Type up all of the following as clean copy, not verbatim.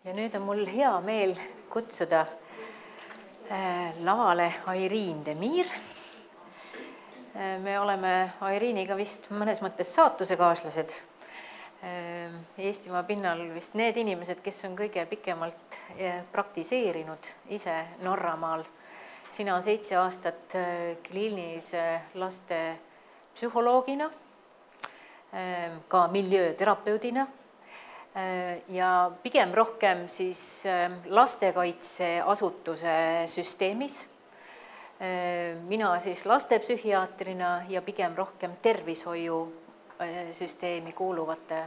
Ja nüüd on mul hea meel kutsuda lavale Airiin Demir. Me oleme Airiiniga vist mõnes mõttes saatusekaaslased. Eestimaa pinnal vist need inimesed, kes on kõige pikemalt praktiseerinud ise Norramaal. Sina 7 aastat kliinilise laste psühholoogina, ka miljööterapeudina ja pigem rohkem siis lastekaitseasutuse süsteemis. Mina siis lastepsühhiaatrina ja pigem rohkem tervishoiusüsteemi kuuluvate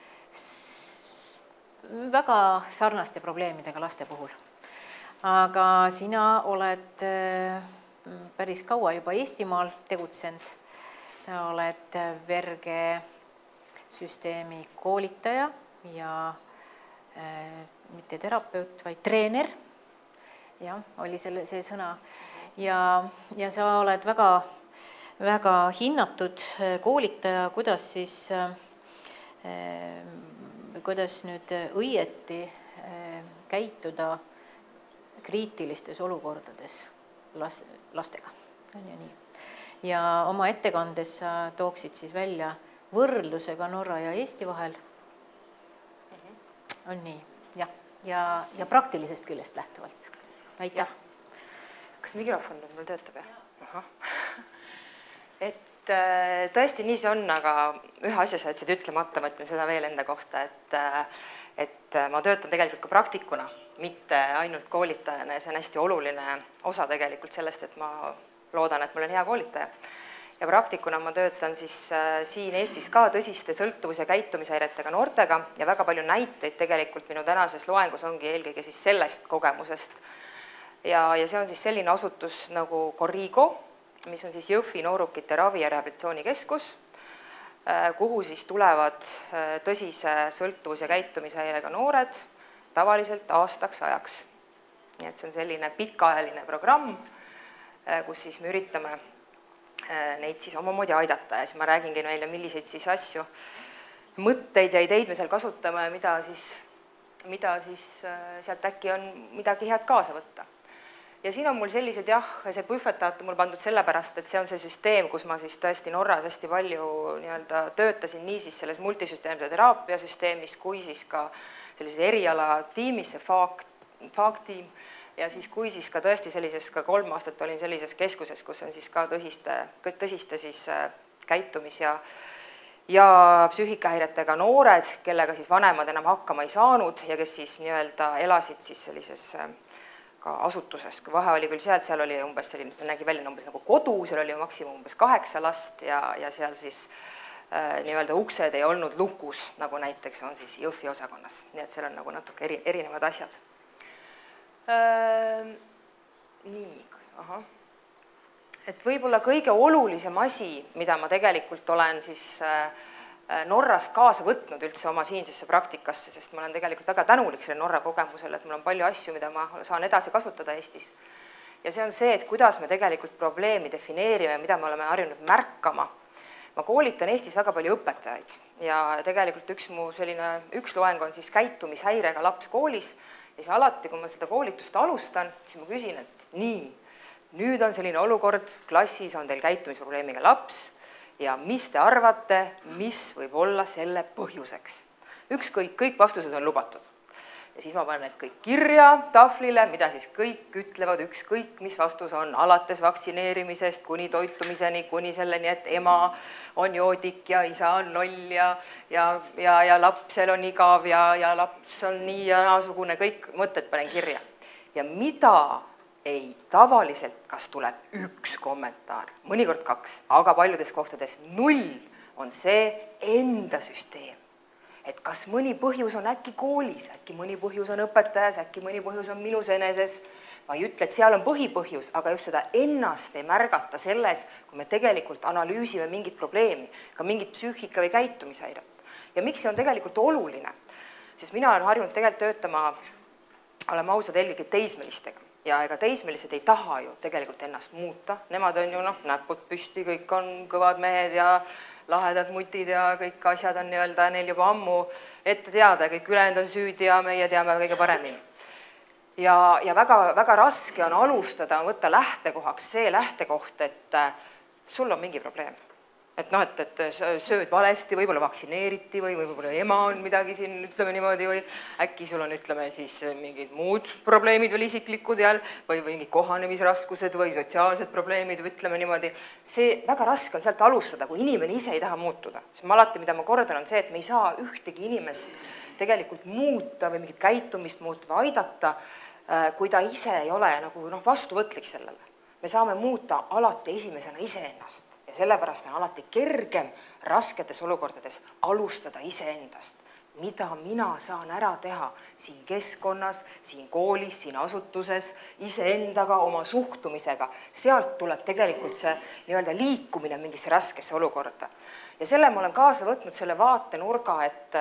väga sarnaste probleemidega laste puhul. Aga sina oled päris kaua juba Eestimaal tegutsenud. Sa oled vergesüsteemi koolitaja ja mitte terapeut, vaid treener. Ja, oli see sõna. Ja sa oled väga hinnatud koolitaja, kuidas nüüd õieti käituda kriitilistes olukordades lastega. Ja oma ettekandes sa tooksid siis välja võrdlusega Norra ja Eesti vahel. On nii, jah. Ja praktilisest küljest lähtuvalt. Aitäh. Kas mikrofon nüüd mul töötab, jah? Et tõesti nii see on, aga ühe asja sa jätsid ütlemata, ma ütlen seda veel enda kohta, et ma töötan tegelikult ka praktikuna, mitte ainult koolitajana ja see on hästi oluline osa tegelikult sellest, et ma loodan, et ma olen hea koolitaja. Ja praktikuna ma töötan siis siin Eestis ka tõsiste sõltuvus- ja käitumishäiretega noortega ja väga palju näiteid tegelikult minu tänases loengus ongi eelkõige siis sellest kogemusest. Ja see on siis selline asutus nagu Corrigo, mis on siis Jõhvi noorukite ravi- ja rehabilitatsioonikeskus, kuhu siis tulevad tõsise sõltuvus- ja käitumishäirega noored tavaliselt aastaks ajaks. Nii et see on selline pikaajaline programm, kus siis me üritame neid siis omamoodi aidata ja siis ma räägingi meile, milliseid siis asju, mõtteid ja ideid me seal kasutame ja mida siis sealt äkki on midagi head kaasa võtta. Ja siin on mul sellised see büfetaat on mul pandud sellepärast, et see on see süsteem, kus ma siis tõesti Norras hästi palju töötasin nii siis selles multisüsteemide teraapiasüsteemis kui siis ka sellises eriala tiimis, see FAAG-tiim, ja siis kui siis ka tõesti sellises, ka 3 aastat olin sellises keskuses, kus on siis ka tõsiste siis käitumis- ja psüühikahäiretega noored, kellega siis vanemad enam hakkama ei saanud ja kes siis elasid siis sellises ka asutuses. Vahe oli küll seal oli umbes selline, see nägi välja umbes nagu kodu, seal oli maksimum umbes 8 last ja seal siis uksed ei olnud lukus, nagu näiteks on siis Jõhvi osakonnas. Nii et seal on nagu natuke erinevad asjad. Nii, et võib-olla kõige olulisem asi, mida ma tegelikult olen siis Norrast kaasa võtnud üldse oma siinsesse praktikasse, sest ma olen tegelikult väga tänulik selle Norra kogemusele, et mul on palju asju, mida ma saan edasi kasutada Eestis. Ja see on see, et kuidas me tegelikult probleemi defineerime, mida me oleme harjunud märkama. Ma koolitan Eestis väga palju õpetajaid ja tegelikult üks loeng on siis käitumishäirega laps koolis ja siis alati, kui ma seda koolitust alustan, siis ma küsin, et nüüd on selline olukord, klassis on teil käitumisprobleemiga laps ja mis te arvate, mis võib olla selle põhjuseks? Kõik vastused on lubatud. Ja siis ma panen need kõik kirja tahvlile, mida siis kõik ütlevad, ükskõik mis vastus on, alates vaktsineerimisest kuni toitumiseni, kuni selleni, et ema on joodik ja isa on loll ja lapsel on igav ja laps on nii ja naasugune, kõik mõtted panen kirja. Ja mida ei tavaliselt, kas tuleb 1 kommentaar, mõnikord 2, aga paljudes kohtades 0 on see enda süsteem. Et kas mõni põhjus on äkki koolis, äkki mõni põhjus on õpetajas, äkki mõni põhjus on minus eneses. Ma ei ütle, et seal on põhipõhjus, aga just seda ennast ei märgata selles, kui me tegelikult analüüsime mingit probleemi, ka mingit psüühika- või käitumishäiret. Ja miks see on tegelikult oluline? Sest mina olen harjunud tegelikult töötama, oleme ausad eelkõige teismelistega. Ja ega teismelised ei taha ju tegelikult ennast muuta. Nemad on ju näpud püsti, kõik on kõvad mehed ja lahedad mutid ja kõik asjad on nii-öelda neil juba ammu ette teada, kõik ülejäänud on süüdi ja meie teame kõige paremini. Ja väga raske on alustada, võtta lähtekohaks see lähtekoht, et sul on mingi probleem. Et sööd valesti, võib-olla vaktsineeriti või võib-olla ema on midagi siin, ütleme niimoodi, või äkki sul on, ütleme siis mingid muud probleemid veel isiklikud või mingid kohanemisraskused või sotsiaalsed probleemid, või ütleme niimoodi. See väga raske on sealt alustada, kui inimene ise ei taha muutuda. Ma alati, mida ma kordan, on see, et me ei saa ühtegi inimest tegelikult muuta või mingit käitumist muuta või aidata, kui ta ise ei ole nagu vastuvõtlik sellele. Me saame muuta alati esimesena iseennast. Ja sellepärast on alati kergem rasketes olukordades alustada iseendast. Mida mina saan ära teha siin keskkonnas, siin koolis, siin asutuses, iseendaga, oma suhtumisega. Sealt tuleb tegelikult see nii-öelda liikumine mingisse raskesse olukorda. Ja selle ma olen kaasa võtnud selle vaatenurga,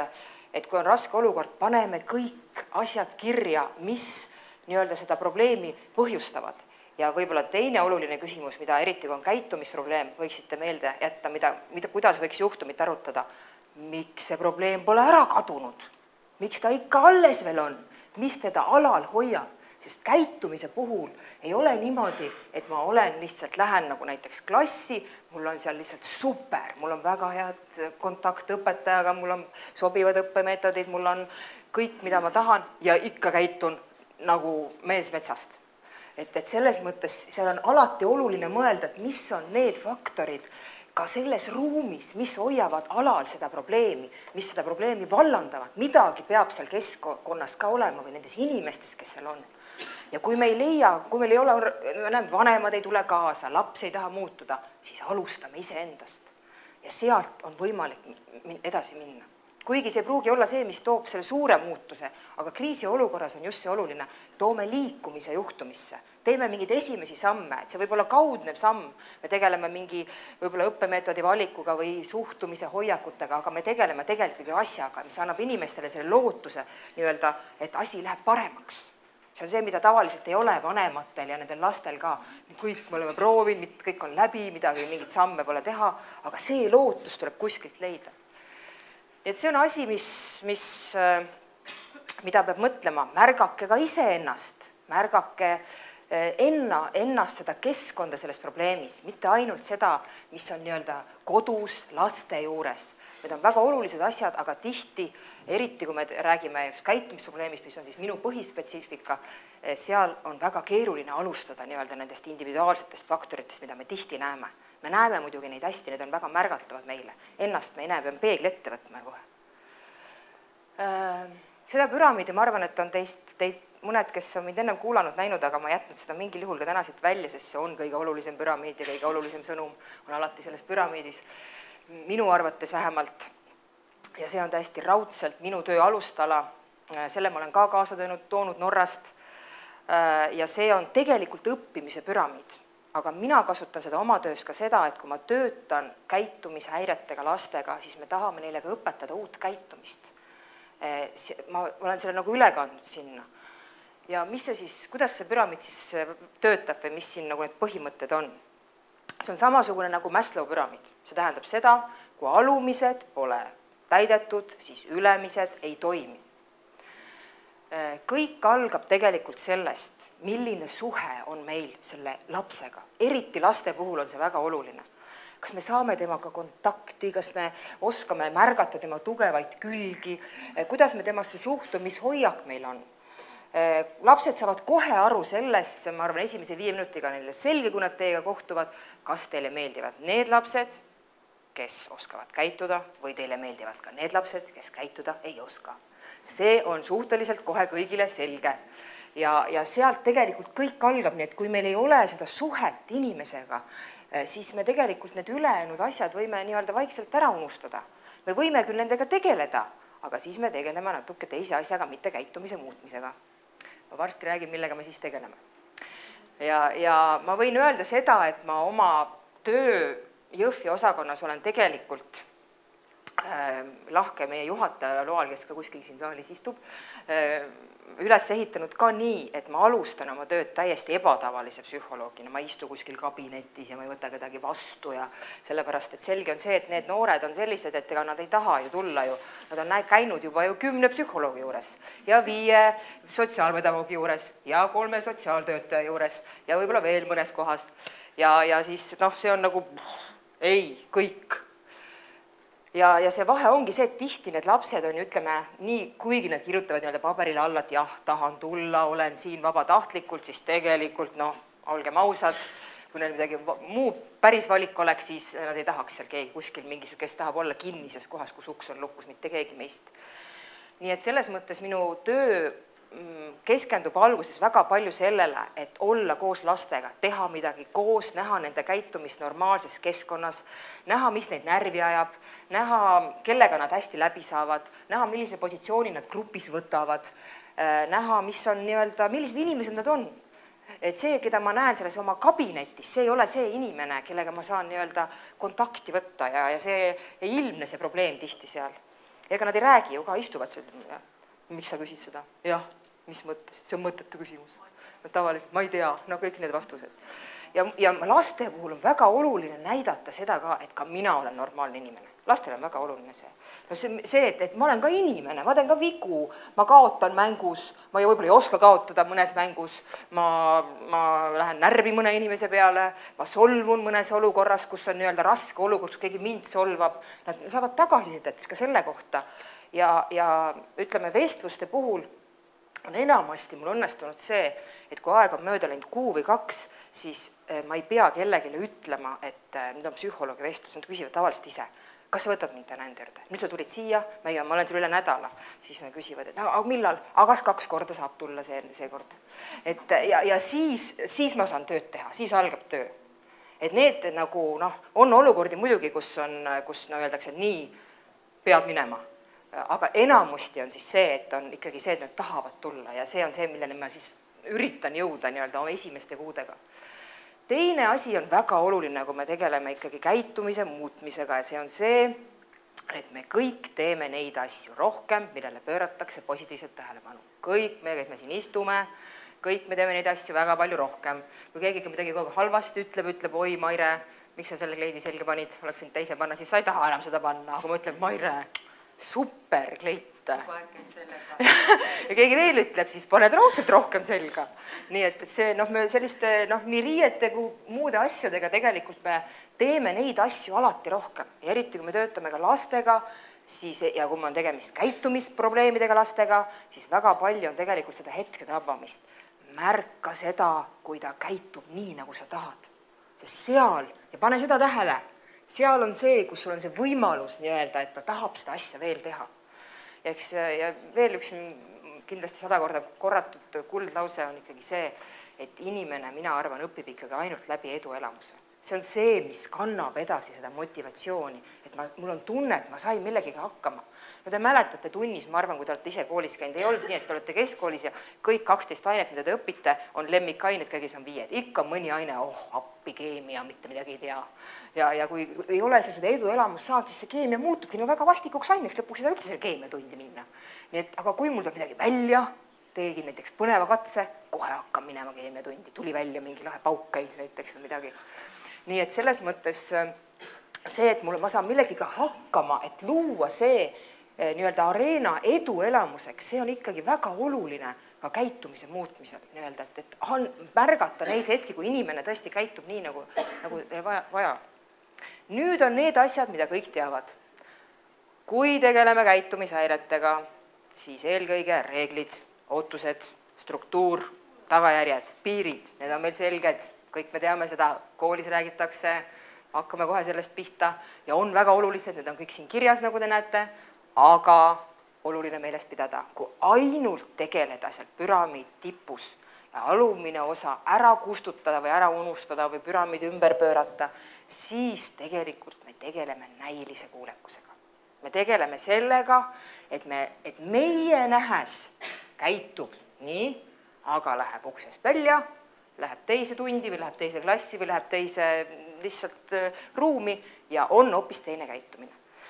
et kui on raske olukord, paneme kõik asjad kirja, mis nii-öelda seda probleemi põhjustavad. Ja võib-olla teine oluline küsimus, mida eriti kui on käitumisprobleem, võiksite meelde jätta, kuidas võiks juhtumit arutada. Miks see probleem pole ära kadunud? Miks ta ikka alles veel on? Mis teda alal hoiab? Sest käitumise puhul ei ole niimoodi, et ma lihtsalt lähen nagu näiteks klassi, mul on seal lihtsalt super, mul on väga head kontakt õpetajaga, mul on sobivad õppemeetodid, mul on kõik, mida ma tahan ja ikka käitun nagu mees metsast. Et selles mõttes seal on alati oluline mõelda, et mis on need faktorid ka selles ruumis, mis hoiavad alal seda probleemi, mis seda probleemi vallandavad. Midagi peab seal keskkonnas ka olema või nendes inimestes, kes seal on. Ja kui meil ei ole, vanemad ei tule kaasa, laps ei taha muutuda, siis alustame iseendast. Ja sealt on võimalik edasi minna. Kuigi see ei pruugi olla see, mis toob selle suure muutuse, aga kriisiolukorras on just see oluline. Toome liikumise juhtumisse. Teeme mingid esimesi samme, et see võib olla kaudne samm. Me tegeleme mingi võib-olla õppemeetodi valikuga või suhtumise hoiakutega, aga me tegeleme tegelikult asjaga, mis annab inimestele selle lootuse, nii-öelda, et asi läheb paremaks. See on see, mida tavaliselt ei ole vanematel ja nendel lastel ka. Kõik me oleme proovinud, kõik on läbi, mingit samme pole teha, aga see lootus tuleb kuskilt leida. Et see on asi, mida peab mõtlema, märgake ka iseennast, märgake ennast seda keskkonda selles probleemis, mitte ainult seda, mis on nii-öelda kodus laste juures. Need on väga olulised asjad, aga tihti, eriti kui me räägime just käitumisprobleemist, mis on siis minu põhispetsiifika, seal on väga keeruline alustada nii-öelda nendest individuaalsetest faktoritest, mida me tihti näeme. Me näeme muidugi neid hästi, need on väga märgatavad meile. Ennast me ei näe, peame peegli ette võtma kohe. Seda püramiidi, ma arvan, et on teist mõned, kes on mind ennem kuulanud, näinud, aga ma jätnud seda mingil juhul ka täna siit välja, sest see on kõige olulisem püramiid ja kõige olulisem sõnum on alati selles püramiidis. Minu arvates vähemalt, ja see on täiesti raudselt minu töö alustala, selle ma olen ka kaasa toonud Norrast, ja see on tegelikult õppimise püramiid. Aga mina kasutan seda oma töös ka seda, et kui ma töötan käitumishäiretega lastega, siis me tahame neile ka õpetada uut käitumist. Ma olen selle nagu üle kandnud sinna. Ja kuidas see püramiid siis töötab või mis siin nagu need põhimõtted on? See on samasugune nagu Maslow püramiid. See tähendab seda, kui alumised pole täidetud, siis ülemised ei toimi. Kõik algab tegelikult sellest, milline suhe on meil selle lapsega. Eriti laste puhul on see väga oluline. Kas me saame temaga kontakti, kas me oskame märgata tema tugevaid külgi, kuidas me temasse suhtume, mis hoiak meil on. Lapsed saavad kohe aru sellest, ma arvan, esimese 5 minutiga neile selge, kui nad teiega kohtuvad, kas teile meeldivad need lapsed, kes oskavad käituda, või teile meeldivad ka need lapsed, kes käituda ei oska. See on suhteliselt kohe kõigile selge. Ja sealt tegelikult kõik algab, nii et kui meil ei ole seda suhet inimesega, siis me tegelikult need ülejäänud asjad võime nii-öelda vaikselt ära unustada. Me võime küll nendega tegeleda, aga siis me tegeleme natuke teise asjaga, mitte käitumise muutmisega. Ma varsti räägin, millega me siis tegeleme. Ja ma võin öelda seda, et ma oma töö Jõhvi osakonnas olen tegelikult lahke meie juhataja loal, kes ka kuskil siin saalis istub, üles ehitanud ka nii, et ma alustan oma tööd täiesti ebatavalise psühholoogina, ma ei istu kuskil kabinetis ja ma ei võta kedagi vastu ja sellepärast, et selge on see, et need noored on sellised, et ega nad ei taha ju tulla ju, nad on käinud juba ju 10 psühholoogi juures ja 5 sotsiaalpedagoogi juures ja 3 sotsiaaltöötaja juures ja võib-olla veel mõnes kohas ja siis noh, see on nagu ei, kõik. Ja see vahe ongi see, et tihti need lapsed on ju, ütleme, nii, kuigi nad kirjutavad nii-öelda paberile alla, et jah, tahan tulla, olen siin vabatahtlikult, siis tegelikult, noh, olgem ausad, kui neil midagi muu päris valik oleks, siis nad ei tahaks seal keegi kuskil mingis, kes tahab olla kinnises kohas, kus uks on lukus, mitte keegi meist. Nii et selles mõttes minu töö keskendub alguses väga palju sellele, et olla koos lastega, teha midagi koos, näha nende käitumist normaalses keskkonnas, näha, mis neid närvi ajab, näha, kellega nad hästi läbi saavad, näha, millise positsiooni nad grupis võtavad, näha, mis on nii-öelda, millised inimesed nad on. Et see, keda ma näen selles oma kabinetis, see ei ole see inimene, kellega ma saan nii-öelda kontakti võtta ja see ei ilmne see probleem tihti seal. Ega nad ei räägi ju ka, istuvad seal, miks sa küsid seda? Jah. Mis mõttes? See on mõttetu küsimus. Tavaliselt, ma ei tea, no kõik need vastused. Ja laste puhul on väga oluline näidata seda ka, et ka mina olen normaalne inimene. Lastel on väga oluline see. No see, et ma olen ka inimene, ma teen ka vigu, ma kaotan mängus, ma võib-olla ei oska kaotada mõnes mängus, ma lähen närvi mõne inimese peale, ma solvun mõnes olukorras, kus on nii-öelda raske olukord, kus keegi mind solvab. Nad saavad tagasisidet ka selle kohta ja ütleme, vestluste puhul on enamasti mul õnnestunud see, et kui aeg on mööda läinud 1 või 2, siis ma ei pea kellegile ütlema, et nüüd on psühholoogi vestlus, nad küsivad tavaliselt ise, kas sa võtad mind täna enda juurde? Nüüd sa tulid siia, ma olen sul üle nädala, siis nad küsivad, et aga millal, aga kas 2 korda saab tulla see kord? Ja siis ma saan tööd teha, siis algab töö. Et need nagu, on olukordi muidugi, kus öeldakse, et nii peab minema. Aga enamusti on siis see, et on ikkagi see, et nad tahavad tulla ja see on see, millele ma siis üritan jõuda nii-öelda oma esimeste kuudega. Teine asi on väga oluline, kui me tegeleme ikkagi käitumise muutmisega ja see on see, et me kõik teeme neid asju rohkem, millele pööratakse positiivselt tähelepanu. Kõik me, kes me siin istume, kõik me teeme neid asju väga palju rohkem. Kui keegi midagi kogu halvasti ütleb, oi Maire, miks sa selle kleidi selga panid, oleks võinud teise panna, siis sa ei taha enam seda panna, aga ma ütlen, Maire, super kleit. Ja keegi veel ütleb, siis paned raudselt rohkem selga. Nii et see, me selliste, nii riiete kui muude asjadega tegelikult me teeme neid asju alati rohkem. Ja eriti, kui me töötame ka lastega, siis, ja kui on tegemist käitumisprobleemidega lastega, siis väga palju on tegelikult seda hetke tabamist. Märka seda, kui ta käitub nii, nagu sa tahad. Sest seal, ja pane seda tähele, seal on see, kus sul on see võimalus nii-öelda, et ta tahab seda asja veel teha. Ja veel üks kindlasti 100 korda korratud kuldlause on ikkagi see, et inimene, mina arvan, õpib ikkagi ainult läbi eduelamuse. See on see, mis kannab edasi seda motivatsiooni, et mul on tunne, et ma sain millegagi hakkama. No te mäletate tunnis, ma arvan, kui te olete ise koolis käinud, ei olnud nii, et te olete keskkoolis ja kõik 12 ainet, mida te õpite, on lemmikained, kõigis on 5. Ikka mõni aine, appi keemia, mitte midagi ei tea. Ja kui ei ole seda eduelamust saanud, siis see keemia muutubki väga vastikuks aineks, lõpuks ei saa üldse selle keemiatundi minna. Nii et, aga kui mul tuleb midagi välja, tegin näiteks põneva katse, kohe hakkan minema keemiatundi, tuli välja mingi lahe pauk käis näiteks või midagi. Nii et selles mõttes see, et ma saan millegiga hakkama, et luua see nii-öelda areena eduelamuseks, see on ikkagi väga oluline ka käitumise muutmisel, nii-öelda, et märgata neid hetki, kui inimene tõesti käitub nii, nagu vaja. Nüüd on need asjad, mida kõik teavad. Kui tegeleme käitumishäiretega, siis eelkõige reeglid, ootused, struktuur, tagajärjed, piirid, need on meil selged. Kõik me teame seda, koolis räägitakse, hakkame kohe sellest pihta ja on väga olulised, need on kõik siin kirjas, nagu te näete, aga oluline meeles pidada, kui ainult tegeleda seal püramiid tipus ja alumine osa ära kustutada või ära unustada või püramiid ümber pöörata, siis tegelikult me tegeleme näilise kuulekusega. Me tegeleme sellega, et meie nähes käitub nii, aga läheb uksest välja, läheb teise tundi või läheb teise klassi või läheb teise lihtsalt ruumi ja on hoopis teine käitumine.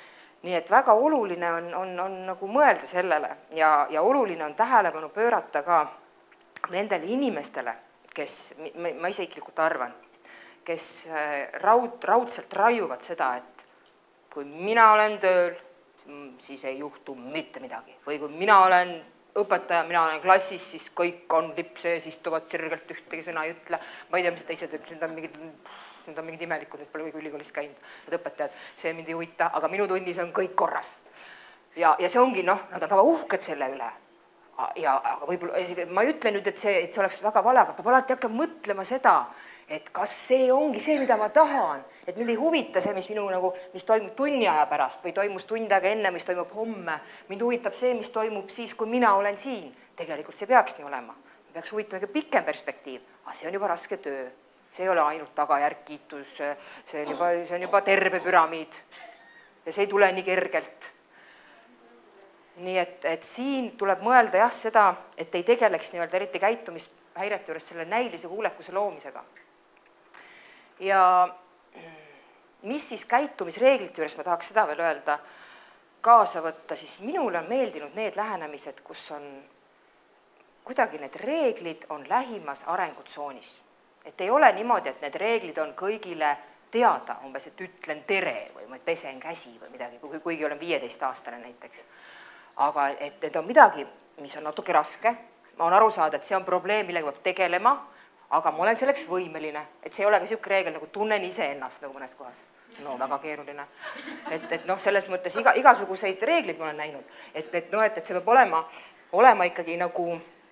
nii et väga oluline on nagu mõelda sellele ja oluline on tähelepanu pöörata ka nendele inimestele, kes, ma isiklikult arvan, kes raudselt raiuvad seda, et kui mina olen tööl, siis ei juhtu mitte midagi. Või kui mina olen õpetaja, mina olen klassis, siis kõik on lips ees, istuvad sirgelt, ühtegi sõna ei ütle. Ma ei tea, mis teised, et need on mingid imelikud, need pole ülikoolis käinud, need õpetajad, see mind ei huvita, aga minu tunnis on kõik korras. Ja see ongi, nad on väga uhked selle üle. Aga võib-olla, ma ei ütle nüüd, et see oleks väga vale, aga peab alati hakkama mõtlema seda, et kas see ongi see, mida ma tahan, et mind ei huvita see, mis toimub tunni aja pärast või toimus tund aega enne, mis toimub homme. Mind huvitab see, mis toimub siis, kui mina olen siin. Tegelikult see peaks nii olema. Me peaks huvitama ka pikem perspektiiv, aga see on juba raske töö. See ei ole ainult tagajärg kiitus, see on juba terve püramiid ja see ei tule nii kergelt. Nii et siin tuleb mõelda seda, et ei tegeleks nii-öelda eriti käitumishäirete juures selle näilise kuulekuse loomisega. Ja mis siis käitumisreeglite juures, ma tahaks seda veel öelda, kaasa võtta, siis minule on meeldinud need lähenemised, kus on kuidagi need reeglid on lähimas arengutsoonis. Et ei ole niimoodi, et need reeglid on kõigile teada, umbes, et ütlen tere või ma pesen käsi või midagi, kuigi olen 15-aastane näiteks. Aga et need on midagi, mis on natuke raske, ma olen aru saada, et see on probleem, millega peab tegelema, aga ma olen selleks võimeline, et see ei ole ka niisugune reegel, nagu tunnen ise ennast nagu mõnes kohas. No väga keeruline. Et selles mõttes igasuguseid reeglid ma olen näinud, et see peab olema ikkagi nagu,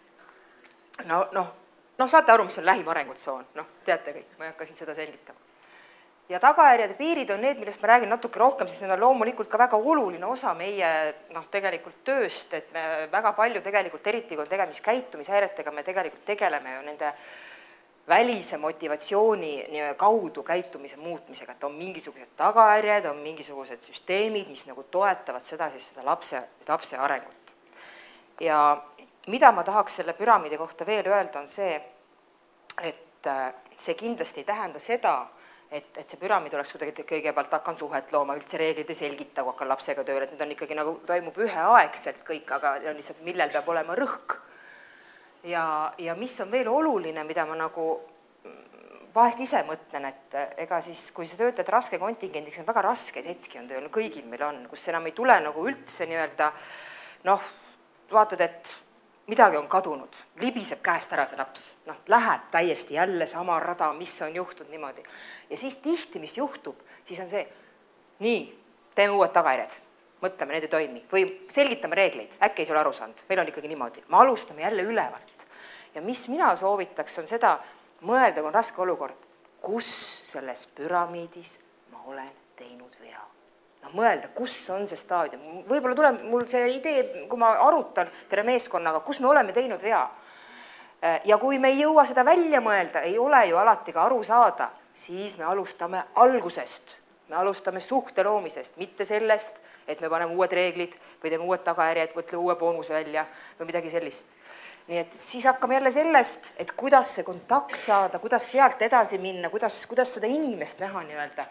saate aru, mis on lähim arengutsoon, teate kõik, ma ei hakka siin seda selgitama. Ja tagajärjed ja piirid on need, millest ma räägin natuke rohkem, sest need on loomulikult ka väga oluline osa meie tegelikult tööst, et me väga palju tegelikult, eriti kui on tegemist käitumishäiretega, me tegelikult tegeleme ju nende välise motivatsiooni kaudu käitumise muutmisega, et on mingisugused tagajärjed, on mingisugused süsteemid, mis nagu toetavad seda lapse arengut. Ja mida ma tahaks selle püramiidi kohta veel öelda, on see, et see kindlasti ei tähenda seda, et see püramiid oleks kuidagi kõigepealt hakkan suhet looma, üldse reeglid ei selgita, kui hakkan lapsega tööle, et need on ikkagi nagu toimub üheaegselt kõik, aga lihtsalt millel peab olema rõhk. Ja mis on veel oluline, mida ma nagu vahest ise mõtlen, et ega siis, kui sa töötad raske kontingendiks, on väga raskeid hetki on tööl, kõigil meil on, kus enam ei tule nagu üldse nii-öelda, vaatad, et midagi on kadunud, libiseb käest ära see laps, läheb täiesti jälle sama rada, mis on juhtunud niimoodi. Ja siis tihti, mis juhtub, siis on see, nii, teeme uued tagajärjed, mõtleme, need ei toimi, või selgitame reegleid, äkki ei ole aru saanud, meil on ikkagi niimoodi, me alustame jälle ülevalt. Ja mis mina soovitaks, on seda mõelda, kui on raske olukord, kus selles püramiidis ma olen teinud vea. Mõelda, kus on see staadium. Võib-olla tuleb mul see idee, kui ma arutan tere meeskonnaga, kus me oleme teinud vea. Ja kui me ei jõua seda välja mõelda, ei ole ju alati ka aru saada, siis me alustame algusest. Me alustame suhte loomisest, mitte sellest, et me paneme uued reeglid või teeme uued tagajärjed, võtle uue boonuse välja või midagi sellist. Nii et siis hakkame jälle sellest, et kuidas see kontakt saada, kuidas sealt edasi minna, kuidas seda inimest näha nii-öelda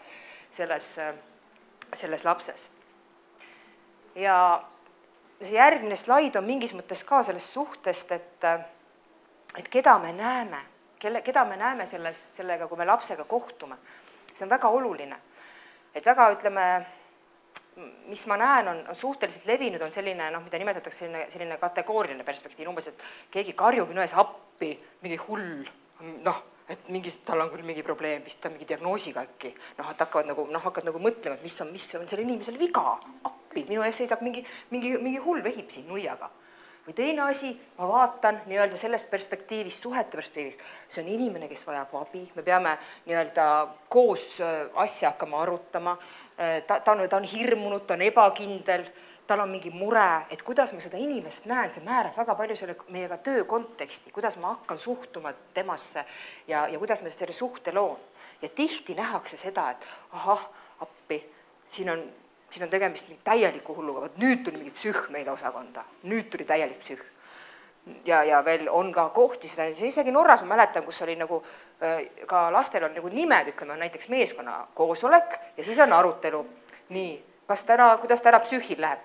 selles lapses. Ja see järgmine slaid on mingis mõttes ka sellest suhtest, et keda me näeme sellega, kui me lapsega kohtume. See on väga oluline. Et väga, ütleme, mis ma näen, on suhteliselt levinud, on selline, mida nimetatakse selline kategooriline perspektiiv, umbes, et keegi karjub minu ees appi, mingi hull, et tal on küll mingi probleem, vist on mingi diagnoosiga äkki, et hakkad nagu mõtlema, et mis on selle inimesel viga, appi, minu ees seisab mingi hull vehib siin nuiaga. Või teine asi, ma vaatan nii-öelda sellest perspektiivist, suhete perspektiivist, see on inimene, kes vajab abi, me peame nii-öelda koos asja hakkama arutama, ta on hirmunud, ta on ebakindel, tal on mingi mure, et kuidas ma seda inimest näen, see määrab väga palju selle meiega töö konteksti, kuidas ma hakkan suhtuma temasse ja kuidas ma selle suhte loon. Ja tihti nähakse seda, et ahah, appi, siin on tegemist täieliku hulluga, nüüd tuli mingi psühh meile osakonda, nüüd tuli täielik psühh. Ja veel on ka kohti, seda isegi Norras ma mäletan, kus oli nagu, ka lastel on nagu nimed, ütleme, näiteks meeskonna koosolek ja siis on arutelu. Nii, kuidas ta ära psüühil läheb?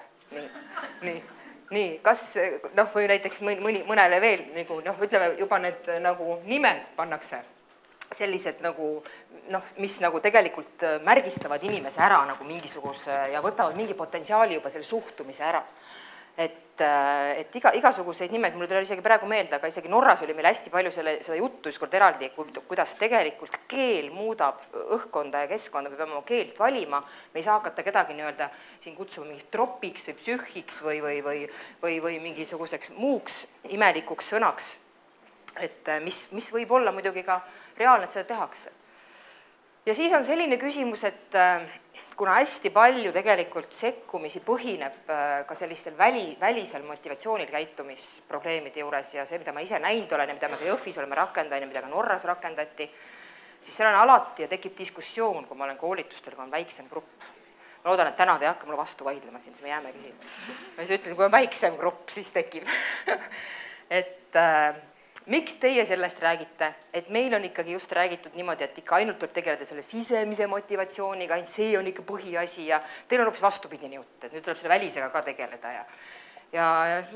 Nii, kas või näiteks mõnele veel, ütleme juba need nimed pannakse sellised mis tegelikult märgistavad inimese ära mingisuguse ja võtavad mingi potentsiaali juba selle suhtumise ära. Et igasuguseid nimed, mul tuleb isegi praegu meelde, aga isegi Norras oli meil hästi palju seda juttu ükskord eraldi, kuidas tegelikult keel muudab õhkkonda ja keskkonda, me peame oma keelt valima, me ei saa hakata kedagi siin kutsuma mingis tropiks või psühhiks või mingisuguseks muuks imelikuks sõnaks, et mis võib olla muidugi ka reaalne, et seda tehakse. Ja siis on selline küsimus, et kuna hästi palju tegelikult sekkumisi põhineb ka sellistel välisel motivatsioonil käitumisprobleemide juures ja see, mida ma ise näinud olen ja mida me ka Jõhvis oleme rakendanud ja mida ka Norras rakendati, siis seal on alati ja tekib diskussioon, kui ma olen koolitustel, kui on väiksem grupp. Ma loodan, et täna te ei hakka mulle vastu vaidlema siin, siis me jäämegi siin. Ma siis ütlen, kui on väiksem grupp, siis tekib. Et miks teie sellest räägite, et meil on ikkagi just räägitud niimoodi, et ikka ainult tuleb tegeleda selle sisemise motivatsiooniga, ainult see on ikka põhiasi ja teil on hoopis vastupidine jutt, et nüüd tuleb selle välisega ka tegeleda ja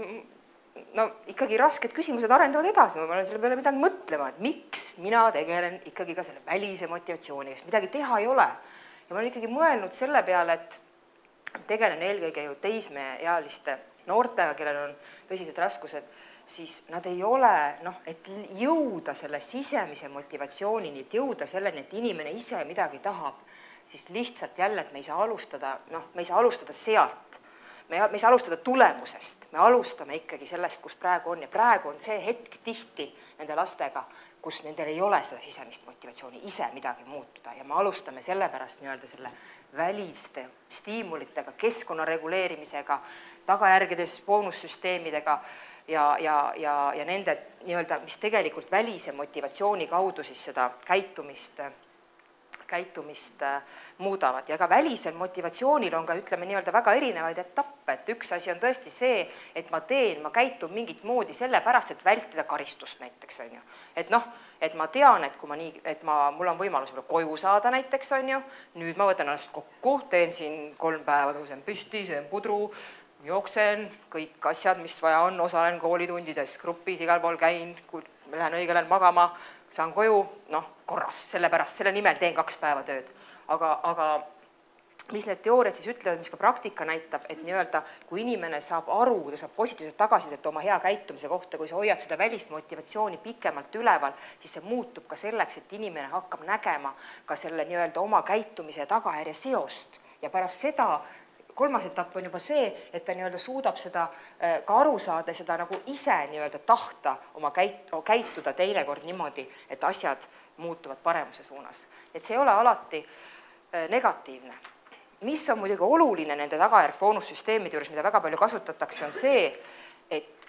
ikkagi rasked küsimused arendavad edasi, ma olen selle peale midagi mõtlema, et miks mina tegelen ikkagi ka selle välise motivatsiooniga, sest midagi teha ei ole. Ja ma olen ikkagi mõelnud selle peale, et tegelen eelkõige ju teismeealiste noortega, kellel on tõsised raskused, siis nad ei ole, et jõuda selle sisemise motivatsioonini, et jõuda selleni, et inimene ise midagi tahab, siis lihtsalt jälle, et me ei saa alustada sealt, me ei saa alustada tulemusest, me alustame ikkagi sellest, kus praegu on ja praegu on see hetk tihti nende lastega, kus nendel ei ole seda sisemist motivatsiooni ise midagi muutuda ja me alustame sellepärast selle väliste stiimulitega, keskkonna reguleerimisega, tagajärgedes boonussüsteemidega ja nende, mis tegelikult välise motivatsiooni kaudu siis seda käitumist muudavad. Ja ka välisel motivatsioonil on ka, ütleme, väga erinevaid etappe, et üks asi on tõesti see, et ma käitun mingit moodi sellepärast, et vältida karistust näiteks, on ju. Et ma tean, et kui mul on võimalus koju saada näiteks, on ju, nüüd ma võtan ennast kokku, teen siin 3 päeva, tõusen püsti, söön pudru, jooksen, kõik asjad, mis vaja on, osalen koolitundides, grupis, igal pool käin, kui lähen õigel ajal magama, saan koju, korras, selle nimel teen 2 päeva tööd. Aga mis need teooriad siis ütlevad, mis ka praktika näitab, et kui inimene saab aru, ta saab positiivselt tagasisidet oma hea käitumise kohta, kui sa hoiad seda välist motivatsiooni pikemalt üleval, siis see muutub ka selleks, et inimene hakkab nägema ka selle oma käitumise tagajärje seost ja pärast seda 3. etapp on juba see, et ta suudab seda ka aru saada, seda ise tahta oma käituda teinekord niimoodi, et asjad muutuvad paremuse suunas. Et see ei ole alati negatiivne. Mis on muidugi oluline nende tagajärg boonussüsteemide juures, mida väga palju kasutatakse, on see, et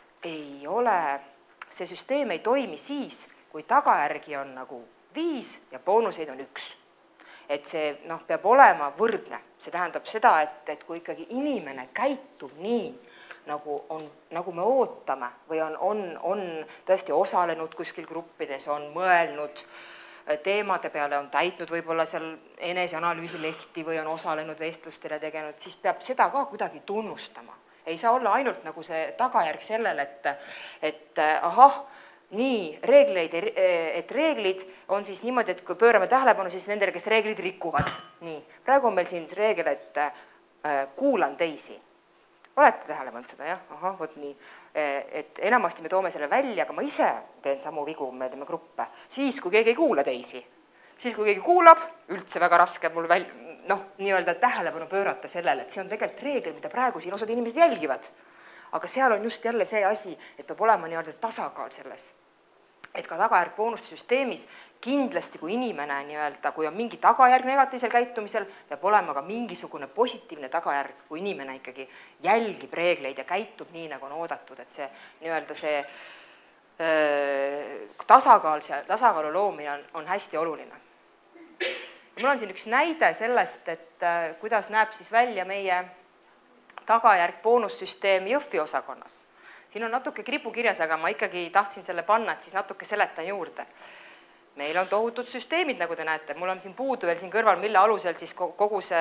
see süsteem ei toimi siis, kui tagajärgi on 5 ja boonuseid on 1. Et see peab olema võrdne. See tähendab seda, et kui ikkagi inimene käitub nii, nagu me ootame või on tõesti osalenud kuskil gruppides, on mõelnud teemade peale, on täitnud võib-olla seal eneseanalüüsi lehti või on osalenud vestlustele tegenud, siis peab seda ka kuidagi tunnustama. Ei saa olla ainult see tagajärg sellele, et nii, et reeglid on siis niimoodi, et kui pöörame tähelepanu, siis nendele, kes reeglid rikuvad. Nii, praegu on meil siin reegel, et kuulan teisi. Olete tähelepanud seda, jah? Võt nii. Et enamasti me toome selle välja, aga ma ise teen samu vigu, me teeme gruppe. Siis, kui keegi ei kuula teisi. Siis, kui keegi kuulab, üldse väga raske mul tähelepanu pöörata sellele, et see on tegelikult reegel, mida praegu siin osad inimesed jälgivad. Aga seal on just jälle see asi, et peab olema tasakaal selles. Et ka tagajärg boonuste süsteemis kindlasti, kui inimene, kui on mingi tagajärg negatiivsel käitumisel, peab olema ka mingisugune positiivne tagajärg, kui inimene ikkagi jälgib reegleid ja käitub nii, nagu on oodatud, et see tasakaalu loomine on hästi oluline. Mul on siin üks näide sellest, et kuidas näeb siis välja meie tagajärg boonussüsteem Jõhvi osakonnas. Siin on natuke kripukirjas, aga ma ikkagi tahtsin selle panna, et siis natuke seletan juurde. Meil on tohutud süsteemid, nagu te näete. Mul on siin puudu veel siin kõrval, mille alusel siis kogu see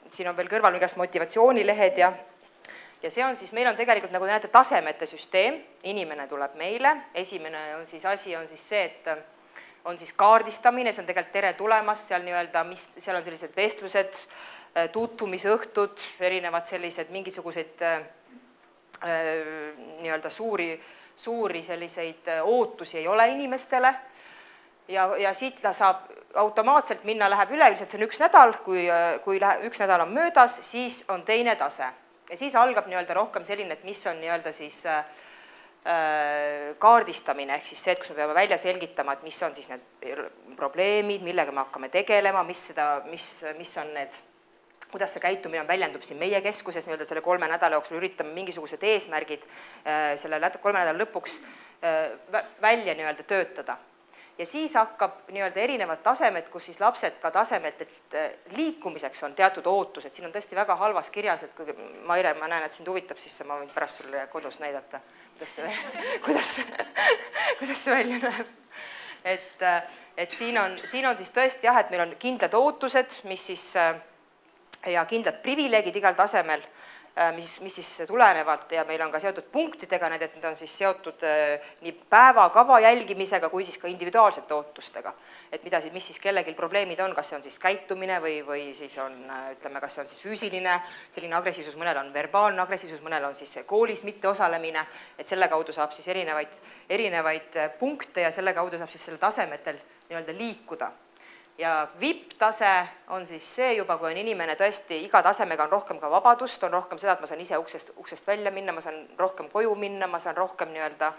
siin on veel kõrval igast motivatsioonilehed ja see on siis, meil on tegelikult, nagu te näete, tasemete süsteem, inimene tuleb meile, esimene on siis asi, on siis see, et on siis kaardistamine, see on tegelikult tere tulemast, seal nii-öelda, seal on sellised vestlused, tutvumisõhtud, erinevad sellised mingisuguseid nii-öelda suuri selliseid ootusi ei ole inimestele ja siit ta saab automaatselt minna, läheb üleüldiselt, see on üks nädal, kui üks nädal on möödas, siis on teine tase. Ja siis algab nii-öelda rohkem selline, et mis on nii-öelda siis kaardistamine, ehk siis see, et kus me peame välja selgitama, et mis on siis need probleemid, millega me hakkame tegelema, mis on need, kuidas see käitumine väljendub siin meie keskuses nii-öelda selle 3 nädala jooksul, üritame mingisugused eesmärgid selle 3 nädala lõpuks välja nii-öelda töötada. Ja siis hakkab nii-öelda erinevad tasemed, kus siis lapsed ka tasemed, et liikumiseks on teatud ootused. Siin on tõesti väga halvas kirjas, et kui Maire, ma näen, et sind huvitab, siis ma võin pärast sulle kodus näidata, kuidas see välja näeb. Et siin on siis tõesti jah, et meil on kindlad ootused, mis siis ja kindlad privileegid igal tasemel, mis siis tulenevalt ja meil on ka seotud punktidega, et need on siis seotud nii päevakava jälgimisega kui siis ka individuaalsete ootustega. Et mis siis kellelgi probleemid on, kas see on siis käitumine või siis on, ütleme, kas see on siis füüsiline, selline agressiivsus, mõnel on verbaalne agressiivsus, mõnel on siis koolis mitteosalemine, et selle kaudu saab siis erinevaid punkte ja selle kaudu saab siis selle tasemetel nii-öelda liikuda. Ja VIP-tase on siis see juba, kui on inimene tõesti, iga tasemega on rohkem ka vabadust, on rohkem seda, et ma saan ise uksest välja minna, ma saan rohkem koju minna, ma saan rohkem nii-öelda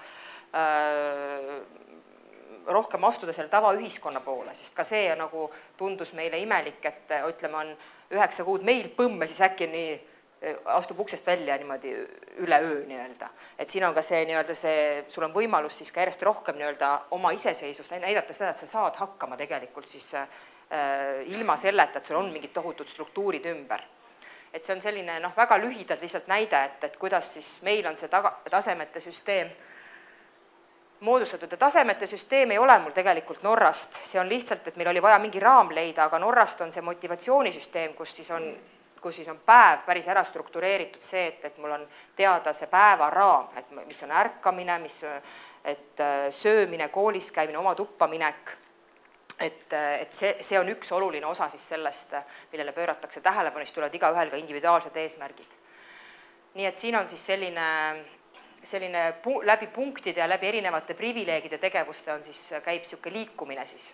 rohkem astuda selle tavaühiskonna poole, sest ka see nagu tundus meile imelik, et ütleme on 9 kuud meil põmme, siis äkki nii astub uksest välja niimoodi üle öö nii-öelda. Et siin on ka see nii-öelda see, sul on võimalus siis ka järjest rohkem nii-öelda oma iseseisvust näidata seda, et sa saad hakkama tegelikult siis ilma selleta, et sul on mingid tohutud struktuurid ümber. Et see on selline väga lühidalt lihtsalt näide, et kuidas siis meil on see tasemete süsteem moodustatud ja tasemete süsteem ei ole mul tegelikult Norrast. See on lihtsalt, et meil oli vaja mingi raam leida, aga Norrast on see motivatsioonisüsteem, kus siis on päev päris ära struktureeritud see, et mul on teada see päevaraam, et mis on ärkamine, et söömine, koolis käimine, oma tuppa minek. Et see on üks oluline osa siis sellest, millele pööratakse tähelepanu, siis tulevad igaühel ka individuaalsed eesmärgid. Nii et siin on siis selline läbi punktide ja läbi erinevate privileegide tegevuste on siis, käib selline liikumine siis.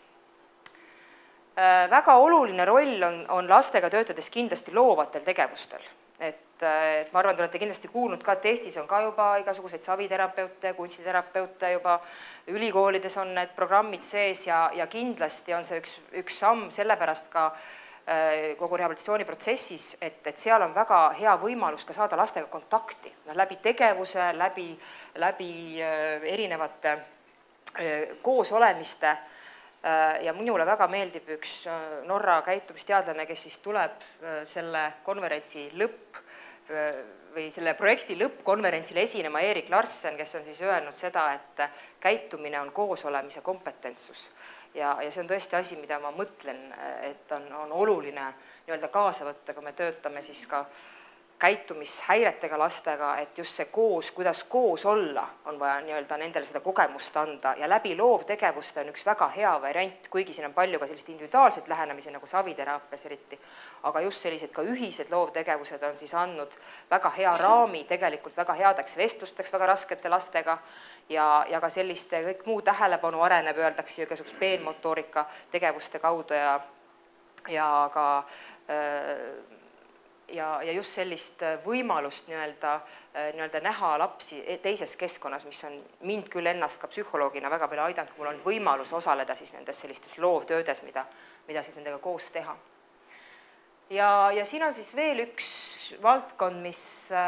Väga oluline roll on lastega töötades kindlasti loovatel tegevustel. Et ma arvan, te olete kindlasti kuulnud ka, et Eestis on ka juba igasuguseid saviterapeute, kunstiterapeute juba, ülikoolides on need programmid sees ja kindlasti on see üks samm sellepärast ka kogu rehabilitatsiooniprotsessis, et seal on väga hea võimalus ka saada lastega kontakti, läbi tegevuse, läbi erinevate koosolemiste. Ja minule väga meeldib üks Norra käitumisteadlane, kes siis tuleb selle konverentsi või selle projekti lõppkonverentsile esinema, Erik Larsen, kes on siis öelnud seda, et käitumine on koosolemise kompetentsus. Ja see on tõesti asi, mida ma mõtlen, et on oluline nii-öelda kaasa võtta, kui me töötame siis ka käitumishäiretega lastega, et just see koos, kuidas koos olla, on vaja nii-öelda nendele seda kogemust anda ja läbi loovtegevuste on üks väga hea variant, kuigi siin on palju ka sellist individuaalset lähenemisi nagu saviteraapias eriti, aga just sellised ka ühised loovtegevused on siis andnud väga hea raami tegelikult väga headeks vestlusteks väga raskete lastega ja ka selliste kõik muu tähelepanu areneb, öeldakse ju igasugust peenmotoorika tegevuste kaudu ja ka ja just sellist võimalust nii-öelda näha lapsi teises keskkonnas, mis on mind küll ennast ka psühholoogina väga palju aidanud, kui mul on võimalus osaleda siis nendes sellistes loovtöödes, mida siis nendega koos teha. Ja siin on siis veel üks valdkond, mis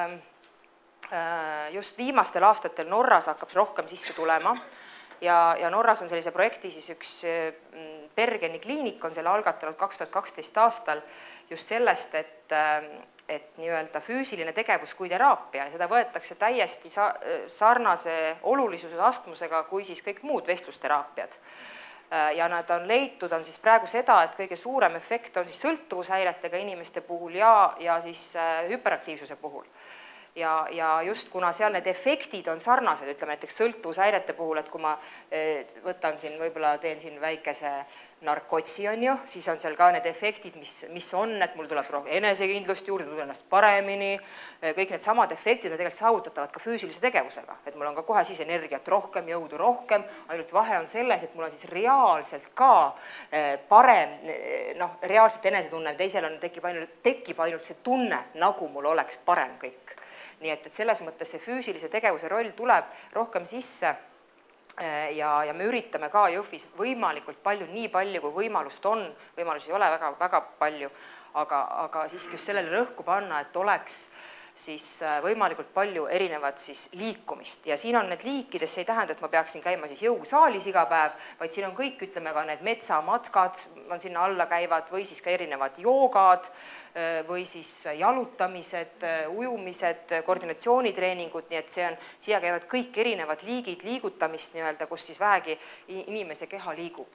just viimastel aastatel Norras hakkab rohkem sisse tulema ja Norras on sellise projekti siis üks Bergeni kliinik on selle algatanud 2012 aastal just sellest, et nii-öelda füüsiline tegevus kui teraapia ja seda võetakse täiesti sarnase olulisuse astmusega kui siis kõik muud vestlusteraapiad. ja nad on leitud, on siis praegu seda, et kõige suurem efekt on siis sõltuvushäiretega inimeste puhul ja siis hüperaktiivsuse puhul. Ja just kuna seal need efektid on sarnased, ütleme näiteks sõltuvushäirete puhul, et kui ma võtan siin, võib-olla teen siin väikese narkotsi, on ju, siis on seal ka need efektid, mis on, et mul tuleb enesekindlust juurde, tulen ennast paremini, kõik need samad efektid on tegelikult saavutatavad ka füüsilise tegevusega, et mul on ka kohe siis energiat rohkem, jõudu rohkem, ainult vahe on selles, et mul on siis reaalselt ka parem, reaalselt enesetunne, teisel tekib ainult see tunne, nagu mul oleks parem kõik. Nii et selles mõttes see füüsilise tegevuse roll tuleb rohkem sisse ja me üritame ka Jõhvis võimalikult palju, nii palju kui võimalust on, võimalusi ei ole väga palju, aga siiski just sellele rõhku panna, et oleks siis võimalikult palju erinevat siis liikumist. Ja siin on need liikides, see ei tähenda, et ma peaksin käima siis jõusaalis iga päev, vaid siin on kõik, ütleme ka need metsamatkad on sinna alla käivad või siis ka erinevad joogad või siis jalutamised, ujumised, koordinatsioonitreeningud, nii et siia käivad kõik erinevad liigid liigutamist nii-öelda, kus siis vähegi inimese keha liigub.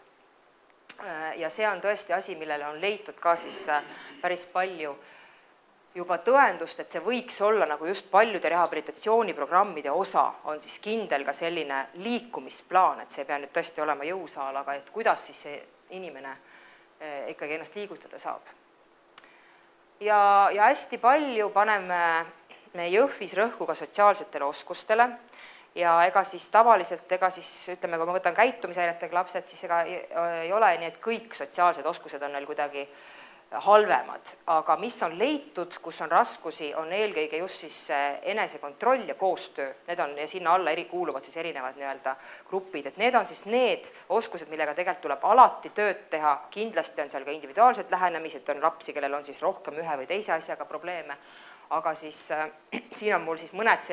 Ja see on tõesti asi, millele on leitud ka siis päris palju juba tõendust, et see võiks olla nagu just paljude rehabilitatsiooniprogrammide osa, on siis kindel ka selline liikumisplaan, et see ei pea nüüd tõesti olema jõusaal, aga et kuidas siis see inimene ikkagi ennast liigutada saab. Ja hästi palju paneme me Jõhvis rõhku ka sotsiaalsetele oskustele ja ega siis tavaliselt, ütleme, kui ma võtan käitumisehäiretega lapsed, siis ega ei ole nii, et kõik sotsiaalsed oskused on neil kuidagi halvemad, aga mis on leitud, kus on raskusi, on eelkõige just siis enesekontroll ja koostöö. Need on ja sinna alla kuuluvad siis erinevad nii-öelda grupid, et need on siis need oskused, millega tegelikult tuleb alati tööd teha. Kindlasti on seal ka individuaalsed lähenemised, on lapsi, kellel on siis rohkem ühe või teise asjaga probleeme, aga siis siin on mul siis mõned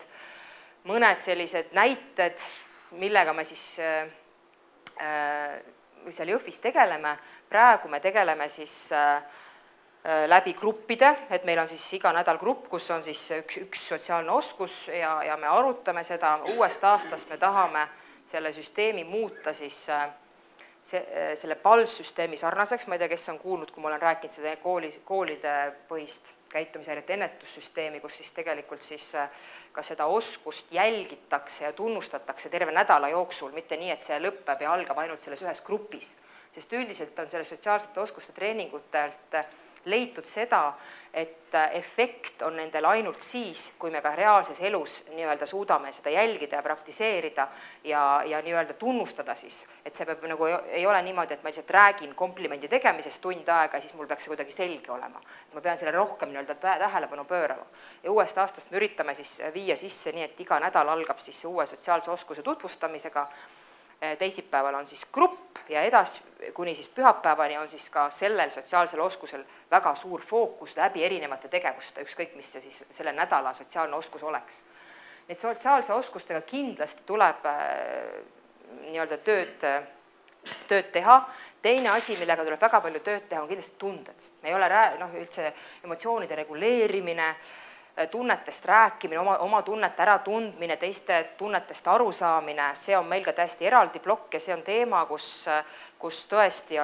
sellised näited, millega me siis seal Jõhvis tegeleme. Praegu me tegeleme siis läbi gruppide, et meil on siis iga nädal grupp, kus on siis üks sotsiaalne oskus ja me arutame seda. Uuest aastast me tahame selle süsteemi muuta siis selle PALS-süsteemi sarnaseks. Ma ei tea, kes on kuulnud, kui ma olen rääkinud seda koolide põhist käitumisehäirete ennetussüsteemi, kus siis tegelikult siis ka seda oskust jälgitakse ja tunnustatakse terve nädala jooksul, mitte nii, et see lõpeb ja algab ainult selles ühes grupis. Sest üldiselt on selle sotsiaalsete oskuste treeningutelt leitud seda, et efekt on nendel ainult siis, kui me ka reaalses elus nii-öelda suudame seda jälgida ja praktiseerida ja nii-öelda tunnustada siis. Et see peab nagu ei ole niimoodi, et ma lihtsalt räägin komplimendi tegemisest tund aega ja siis mul peaks see kuidagi selge olema. Ma pean selle rohkem nii-öelda tähelepanu pöörama. Ja uuest aastast me üritame siis viia sisse nii, et iga nädal algab siis uue sotsiaalse oskuse tutvustamisega. Teisipäeval on siis grupp ja kuni siis pühapäevani on siis ka sellel sotsiaalsel oskusel väga suur fookus läbi erinevate tegevuste, ükskõik mis see siis selle nädala sotsiaalne oskus oleks. Need sotsiaalse oskustega kindlasti tuleb nii-öelda tööd teha. Teine asi, millega tuleb väga palju tööd teha, on kindlasti tunded. Me ei ole üldse emotsioonide reguleerimine, tunnetest rääkimine, oma tunnete äratundmine, teiste tunnetest arusaamine, see on meil ka täiesti eraldi plokk ja see on teema, kus tõesti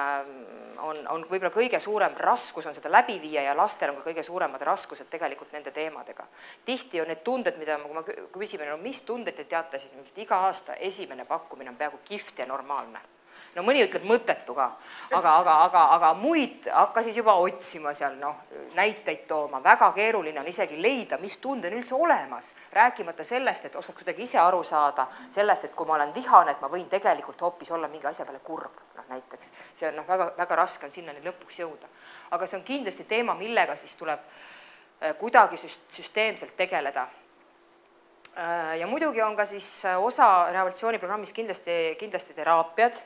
on võib-olla kõige suurem raskus on seda läbi viia ja lastel on ka kõige suuremad raskused tegelikult nende teemadega. Tihti on need tunded, mida ma küsime, mis tunded te teate, siis iga aasta esimene pakkumine on peaaegu kihvt ja normaalne. No mõni ütleb mõttetu ka, aga muid hakka siis juba otsima seal, näiteid tooma. Väga keeruline on isegi leida, mis tunde on üldse olemas. Rääkimata sellest, et oskaks kuidagi ise aru saada sellest, et kui ma olen vihane, et ma võin tegelikult hoopis olla mingi asja peale kurb, näiteks. See on väga raske on sinnani lõpuks jõuda. Aga see on kindlasti teema, millega siis tuleb kuidagi süsteemselt tegeleda. Ja muidugi on ka siis osa rehabilitatsiooniprogrammis kindlasti teraapiad.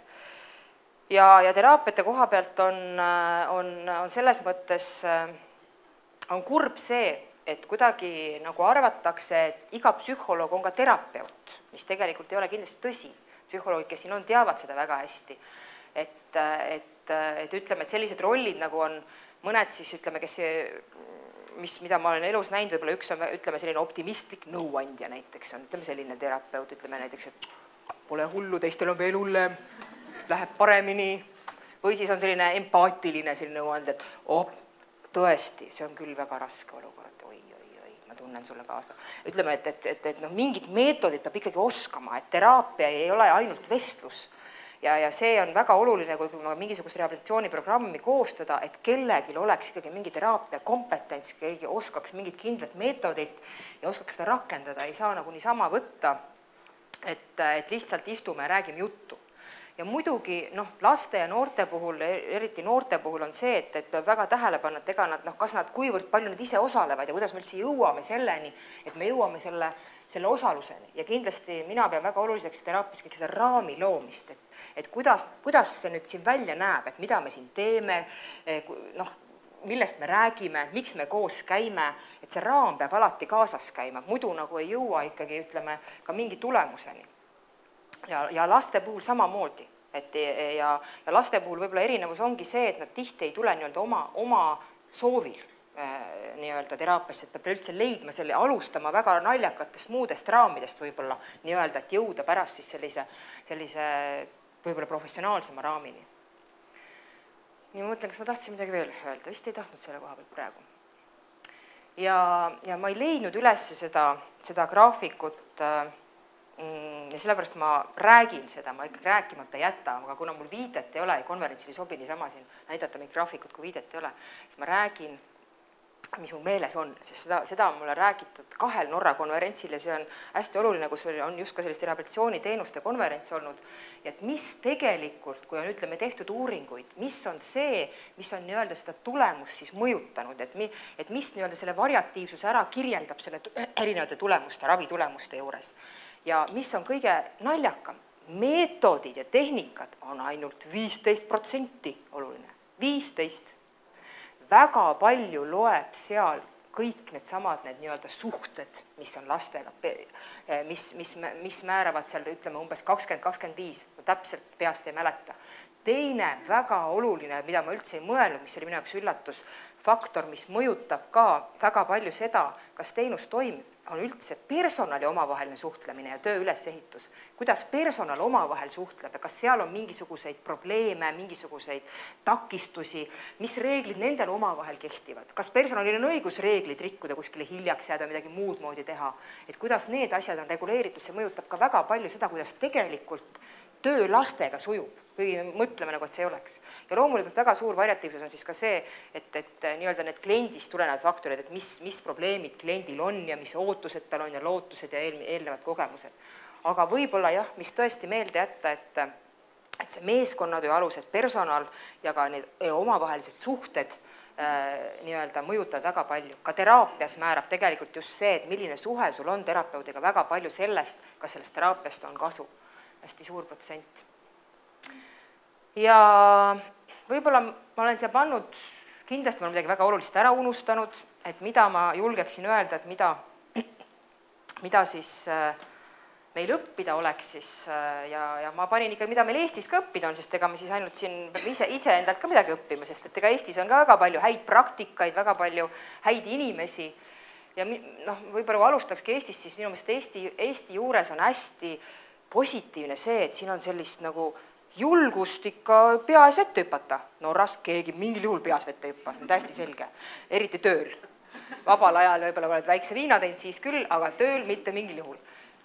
Ja teraapiate koha pealt on selles mõttes on kurb see, et kuidagi nagu arvatakse, et iga psühholoog on ka terapeut, mis tegelikult ei ole kindlasti tõsi. Psühholoogid, kes siin on, teavad seda väga hästi. Et ütleme, et sellised rollid nagu on mõned siis, ütleme, mida ma olen elus näinud, võib-olla üks on, ütleme, selline optimistlik nõuandja näiteks on, ütleme, selline terapeut, ütleme näiteks, et pole hullu, teistel on veel hullem. läheb paremini, või siis on selline empaatiline selline nõuande, et tõesti, see on küll väga raske olukord, oi, ma tunnen sulle kaasa. Ütleme, et mingid meetodid peab ikkagi oskama, et teraapia ei ole ainult vestlus. Ja see on väga oluline, kui mingisugust rehabilitatsiooniprogrammi koostada, et kellelgi oleks ikkagi mingi teraapia kompetents, keegi oskaks mingit kindlat meetodit ja oskaks seda rakendada. Ei saa nagu niisama võtta, et lihtsalt istume ja räägime juttu. Ja muidugi laste ja noorte puhul, eriti noorte puhul on see, et peab väga tähele panna, et ega nad, kas nad kuivõrd palju nad ise osalevad ja kuidas me üldse jõuame selleni, et me jõuame selle osaluseni. Ja kindlasti mina pean väga oluliseks teraapias kõik seda raami loomist, et kuidas see nüüd siin välja näeb, et mida me siin teeme, millest me räägime, miks me koos käime, et see raam peab alati kaasas käima, muidu nagu ei jõua ikkagi, ütleme, ka mingi tulemuseni. Ja laste puhul samamoodi, ja laste puhul võib-olla erinevus ongi see, et nad tihti ei tule oma soovil teraapiasse, et peab üldse leidma selle, alustama väga naljakatest muudest raamidest võib-olla nii-öelda, et jõuda pärast siis sellise võib-olla professionaalsema raamini. Nii ma mõtlen, kas ma tahtsin midagi veel öelda, vist ei tahtnud selle koha pealt praegu. Ja ma ei leidnud üles seda graafikut ja sellepärast ma räägin seda, ma ikkagi rääkimata jäta, aga kuna mul viidet ei ole, konverentsil ei sobi niisama siin näidata mingit graafikut, kui viidet ei ole, siis ma räägin, mis mul meeles on, sest seda on mulle räägitud 2 Norra konverentsil ja see on hästi oluline, kus on just ka sellist rehabilitatsiooniteenuste konverents olnud, ja et mis tegelikult, kui on ütleme tehtud uuringuid, mis on see, mis on nii-öelda seda tulemust siis mõjutanud, et mis nii-öelda selle variatiivsuse ära kirjeldab selle erinevate tulemuste, ravitulemuste juures. Ja mis on kõige naljakam, meetodid ja tehnikad on ainult 15% oluline, 15%. Väga palju loeb seal kõik needsamad nii-öelda suhted, mis on lastega, mis määravad seal, ütleme, umbes 20-25, täpselt peast ei mäleta. Teine väga oluline, mida ma üldse ei mõelnud, mis oli minu jaoks üllatus, faktor, mis mõjutab ka väga palju seda, kas teenus toimib, on üldse personali omavaheline suhtlemine ja töö ülesehitus. Kuidas personal omavahel suhtleb ja kas seal on mingisuguseid probleeme, mingisuguseid takistusi, mis reeglid nendel omavahel kehtivad. Kas personalil on õigus reeglid rikkuda, kuskile hiljaks jääda, midagi muud moodi teha. Et kuidas need asjad on reguleeritud, see mõjutab ka väga palju seda, kuidas tegelikult töö lastega sujub. Või mõtleme nagu, et see oleks. Ja loomulikult väga suur variatiivsus on siis ka see, et nii-öelda need kliendist tulenevad faktorid, et mis probleemid kliendil on ja mis ootused tal on ja lootused ja eelnevad kogemused. Aga võib-olla jah, mis tõesti meelde jätta, et see meeskonnatöö alused, personal ja ka need omavahelised suhted nii-öelda mõjutavad väga palju. Ka teraapias määrab tegelikult just see, et milline suhe sul on terapeudiga, väga palju sellest, kas sellest teraapiast on kasu. Hästi suur protsent. Ja võib-olla ma olen siia pannud, kindlasti ma olen midagi väga olulist ära unustanud, et mida ma julgeksin öelda, et mida siis meil õppida oleks siis, ja ma panin ikka, mida meil Eestis ka õppida on, sest ega me siis ainult siin ise endalt ka midagi õppima, sest et ega Eestis on ka väga palju häid praktikaid, väga palju häid inimesi ja võib-olla alustakski Eestis, siis minu meelest Eesti juures on hästi positiivne see, et siin on sellist nagu julgust ikka peas vette hüpata. Norras keegi mingil juhul peas vette hüppa, täiesti selge. Eriti tööl. Vabal ajal võib-olla oled väikse viina teinud siis küll, aga tööl mitte mingil juhul.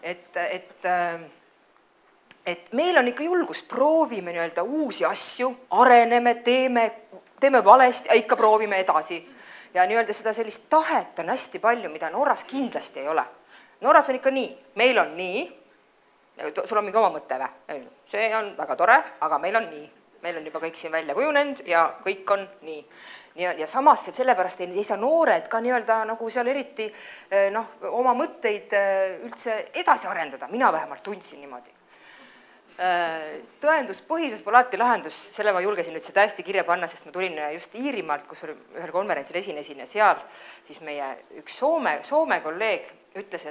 Et meil on ikka julgust, proovime nii-öelda uusi asju, areneme, teeme valesti, ja ikka proovime edasi. Ja nii-öelda seda sellist tahet on hästi palju, mida Norras kindlasti ei ole. Norras on ikka nii, meil on nii, sul on mingi oma mõte või? See on väga tore, aga meil on nii. Meil on juba kõik siin välja kujunend ja kõik on nii. Ja samas sellepärast ei saa noored ka nii-öelda nagu seal eriti oma mõtteid üldse edasi arendada. Mina vähemalt tundsin niimoodi. Tõenduspõhisus pole alati lahendus, selle ma julgesin nüüd seda hästi kirja panna, sest ma tulin just Iirimaalt, kus ühel konverentsil esinesin ja seal siis meie üks Soome kolleeg ütles,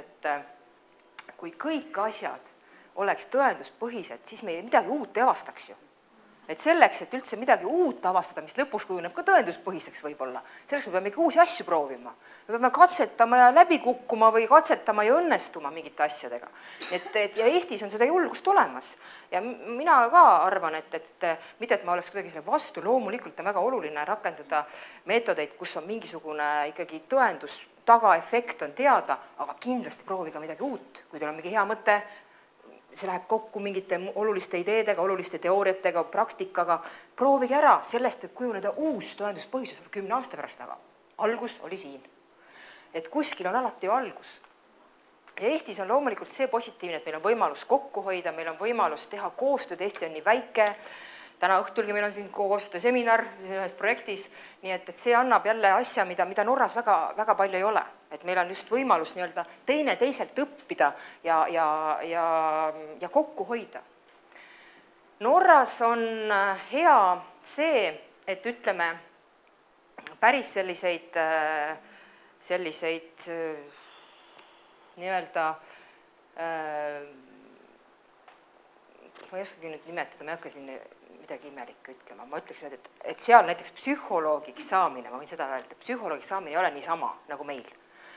et kui kõik asjad oleks tõenduspõhised, siis me midagi uut ei avastaks ju. Et selleks, et üldse midagi uut avastada, mis lõpuks kujuneb ka tõenduspõhiseks võib-olla, selleks me peame ikka uusi asju proovima. Me peame katsetama ja läbi kukkuma või katsetama ja õnnestuma mingite asjadega. Ja Eestis on seda julgust olemas. Ja mina ka arvan, et mitte, et ma oleks kuidagi selle vastu, loomulikult on väga oluline rakendada meetodeid, kus on mingisugune ikkagi tõendus, tagaefekt on teada, aga kindlasti prooviga midagi uut, kui teil on mingi hea mõte, see läheb kokku mingite oluliste ideedega, oluliste teooriatega, praktikaga, proovige ära, sellest võib kujuneda uus tõenduspõhisus 10 aasta pärast, aga algus oli siin. Et kuskil on alati ju algus. Ja Eestis on loomulikult see positiivne, et meil on võimalus kokku hoida, meil on võimalus teha koostööd, Eesti on nii väike, täna õhtulgi meil on siin koostöö seminar ühes projektis, nii et see annab jälle asja, mida Norras väga palju ei ole. Et meil on just võimalus teine teiselt õppida ja kokku hoida. Norras on hea see, et ütleme päris selliseid nii-öelda ma ei oskagi nüüd nimetada, ma ei hakka siin midagi imelikku ütlema. Ma ütleks, et seal näiteks psühholoogiks saamine, ma võin seda öelda, psühholoogiks saamine ei ole niisama nagu meil.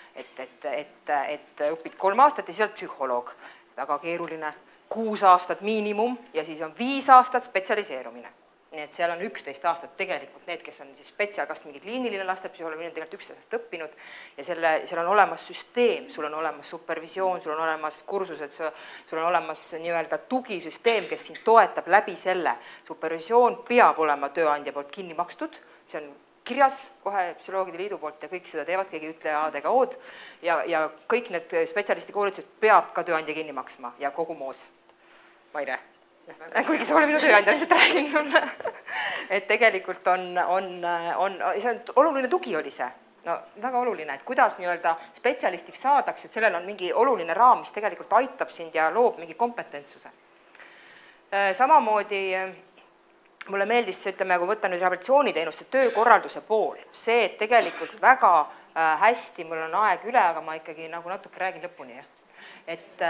Et õpid 3 aastat ja siis oled psühholoog. Väga keeruline, 6 aastat miinimum ja siis on 5 aastat spetsialiseerumine. Nii et seal on 11 aastat tegelikult need, kes on spetsiaalkast mingi kliiniline lastepsühholoogia, on tegelikult 11 aastat õppinud ja seal on olemas süsteem, sul on olemas supervisioon, sul on olemas kursused, sul on olemas nii-öelda tugisüsteem, kes sind toetab läbi selle. Supervisioon peab olema tööandja poolt kinni makstud, see on kirjas kohe Psühholoogide Liidu poolt ja kõik seda teevad, keegi ütle A-d ega O-d ja kõik need spetsialisti koolitused peab ka tööandja kinni maksma ja kogu moos. Ma ei tea. Kuigi see pole minu tööandja, lihtsalt räägin sulle. Et tegelikult see on oluline tugi oli see. No, väga oluline, et kuidas nii-öelda spetsialistiks saadaks, et sellel on mingi oluline raam, mis tegelikult aitab sind ja loob mingi kompetentsuse. Samamoodi mulle meeldis, ütleme, kui võtta nüüd rehabilitatsiooniteenuste töökorralduse pool, see, et tegelikult väga hästi, mul on aeg üle, aga ma ikkagi nagu natuke räägin lõpuni. Et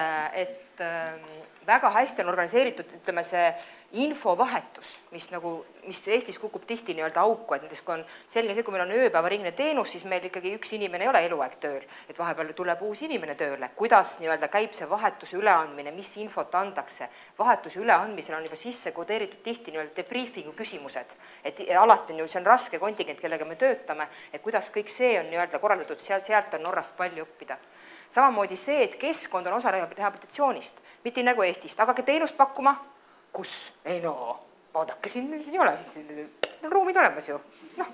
väga hästi on organiseeritud, ütleme, see infovahetus, mis Eestis kukub tihti nii-öelda auku, et näiteks kui on selline see, kui meil on ööpäevaringne teenus, siis meil ikkagi üks inimene ei ole eluaeg tööl, et vahepeal tuleb uus inimene tööle, kuidas nii-öelda käib see vahetuse üleandmine, mis infot andakse. Vahetuse üleandmisel on juba sisse kodeeritud tihti nii-öelda debriefingu küsimused, et alati see on raske kontingent, kellega me töötame, et kuidas kõik see on nii-öelda korraldatud, sealt on Norrast palju õppida. Samamoodi see, et keskkond on osa rehabilitatsioonist, mitte nagu Eestist, aga teenust pakkuma, kus? Ei no, vaadake, siin ei ole, ruumid olemas ju. Noh,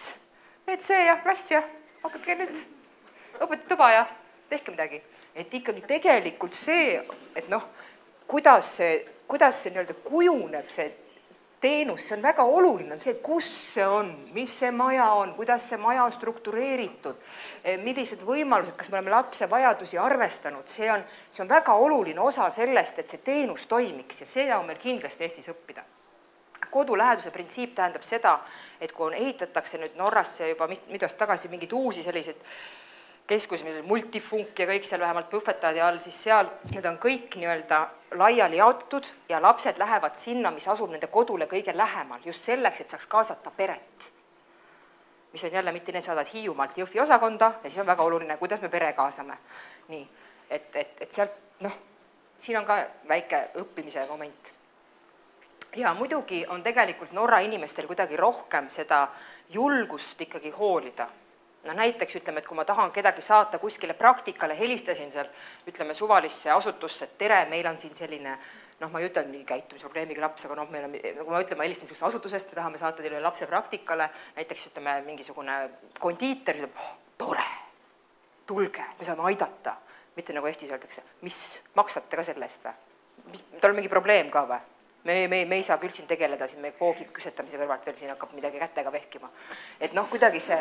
WC ja klass ja hakake nüüd õpetuba ja tehke midagi. Et ikkagi tegelikult see, et noh, kuidas see nii-öelda kujuneb see teenus, see on väga oluline, on see, kus see on, mis see maja on, kuidas see maja on struktureeritud, millised võimalused, kas me oleme lapse vajadusi arvestanud, see on väga oluline osa sellest, et see teenus toimiks ja see on meil kindlasti Eestis õppida. Koduläheduse printsiip tähendab seda, et kui ehitatakse nüüd Norrasse juba mitu aastat tagasi mingid uusi selliseid keskus, multifunk ja kõik seal vähemalt Puhvetadi all, siis seal need on kõik nii-öelda laiali jaotatud ja lapsed lähevad sinna, mis asub nende kodule kõige lähemal, just selleks, et saaks kaasata peret. Mis on jälle mitte need saadad Hiiumaalt Jõhvi osakonda ja siis on väga oluline, kuidas me pere kaasame. Nii, et sealt, siin on ka väike õppimise moment. Ja muidugi on tegelikult Norra inimestel kuidagi rohkem seda julgust ikkagi hoolida. Näiteks ütleme, et kui ma tahan kedagi saata kuskile praktikale, helistasin seal, ütleme, suvalisse asutusse, et tere, meil on siin selline, ma ei ütle mingi käitumisprobleemiga laps, aga meil on, kui ma ütlen, ma helistan sellist asutusest, me tahame saata teile lapse praktikale, näiteks ütleme, mingisugune kondiiter, tore, tulge, me saame aidata, mitte nagu Eestis öeldakse, mis maksate ka selle eest või? Tal on mingi probleem ka või? Me ei saa küll siin tegeleda, siin me koogi küsetamise kõrvalt veel siin hakkab midagi kätega vehkima. Et kuidagi see